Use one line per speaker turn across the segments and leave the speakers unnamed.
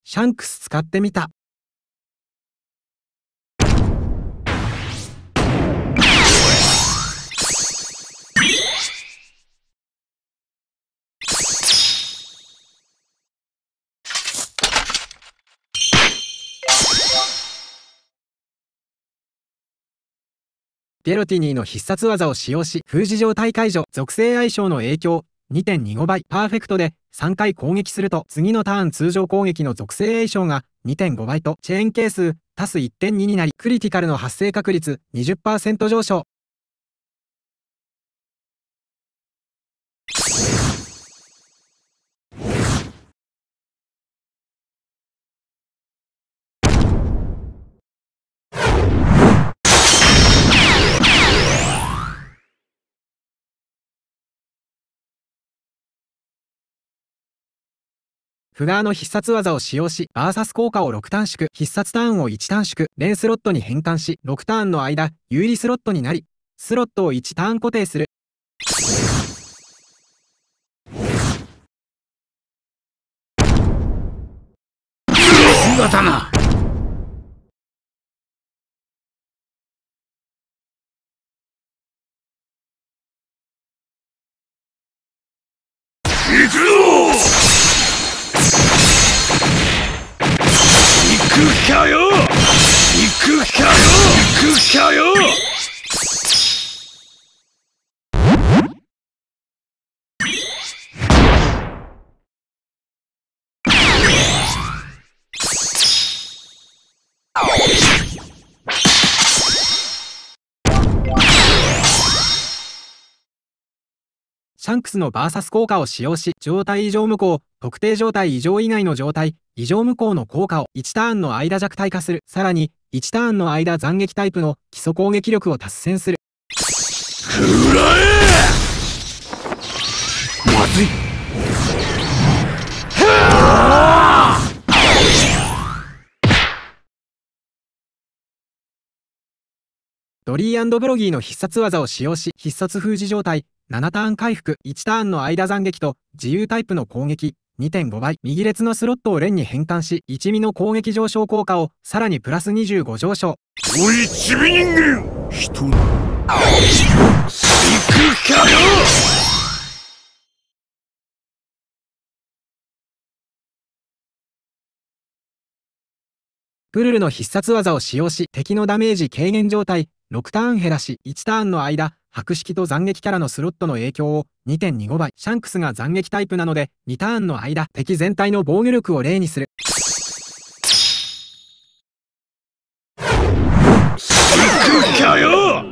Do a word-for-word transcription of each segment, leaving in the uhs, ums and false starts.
シャンクス使ってみた。ゲロティニーの必殺技を使用し、封じ状態解除、属性相性の影響、にてんにご 倍、パーフェクトでさんかい攻撃すると、次のターン通常攻撃の属性相性が にてんご 倍と、チェーン係数、足す いってんに になり、クリティカルの発生確率 にじゅっパーセント 上昇。フガーの必殺技を使用し、バーサス効果をろく短縮、必殺ターンをいち短縮、連スロットに変換し、ろくターンの間、有利スロットになり、スロットをいちターン固定する。
姿な。行くぞ。行くかよ。行くかよ。行くかよ。
シャンクスのバーサス効果を使用し、状態異常無効、特定状態異常以外の状態、異常無効の効果をいちターンの間弱体化する。さらに、いちターンの間斬撃タイプの基礎攻撃力を達成する。
食らえ。まずい。
ドリー&ブロギーの必殺技を使用し、必殺封じ状態、ななターン回復、いちターンの間斬撃と自由タイプの攻撃 にてんご 倍、右列のスロットを連に変換し、いちミの攻撃上昇効果をさらにプラスにじゅうご上昇。
おいちび人間、人行くかよ。
プルルの必殺技を使用し、敵のダメージ軽減状態、ろくターン減らし、いちターンの間、白式と斬撃キャラのスロットの影響を にてんにご 倍。シャンクスが斬撃タイプなので、にターンの間、敵全体の防御力を例にする。
行くかよ。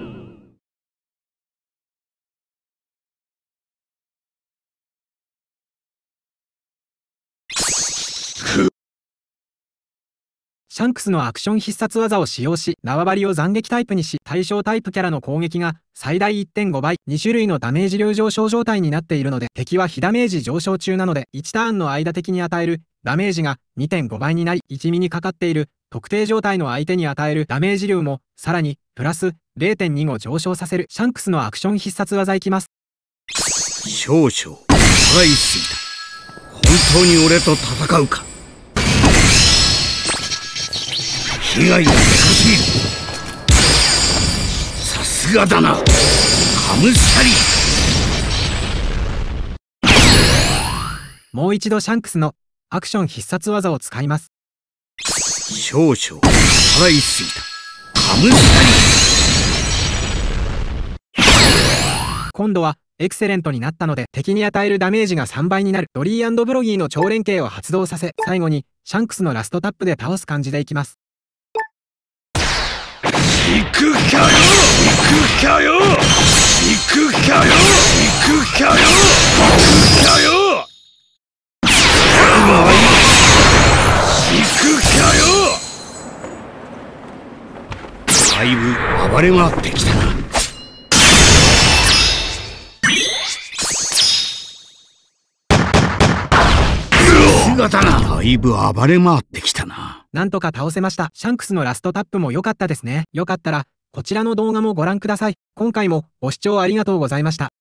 シャンクスのアクション必殺技を使用し、縄張りを斬撃タイプにし、対象タイプキャラの攻撃が最大 いってんご 倍、に種類のダメージ量上昇状態になっているので、敵は非ダメージ上昇中なので、いちターンの間敵に与えるダメージが にてんご 倍になり、いちミにかかっている特定状態の相手に与えるダメージ量も、さらにプラス れいてんに を上昇させる。シャンクスのアクション必殺技いきます。
少々腹いすぎた。本当に俺と戦うか。被害がでかすぎる。さすがだな、ハムスタリー。
もう一度シャンクスのアクション必殺技を使います。
少々払いすぎた。ハムスタリー。
今度はエクセレントになったので、敵に与えるダメージがさんばいになる。ドリー&ブロギーの超連携を発動させ、最後にシャンクスのラストタップで倒す感じでいきます。
行くかよ。行くかよ。行くかよ。行くかよ。行くかよ。行くかよ。だいぶ暴れ回ってきたな。姿な。だいぶ暴れ回ってきたな。
なんとか倒せました。シャンクスのラストタップも良かったですね。よかったらこちらの動画もご覧ください。今回もご視聴ありがとうございました。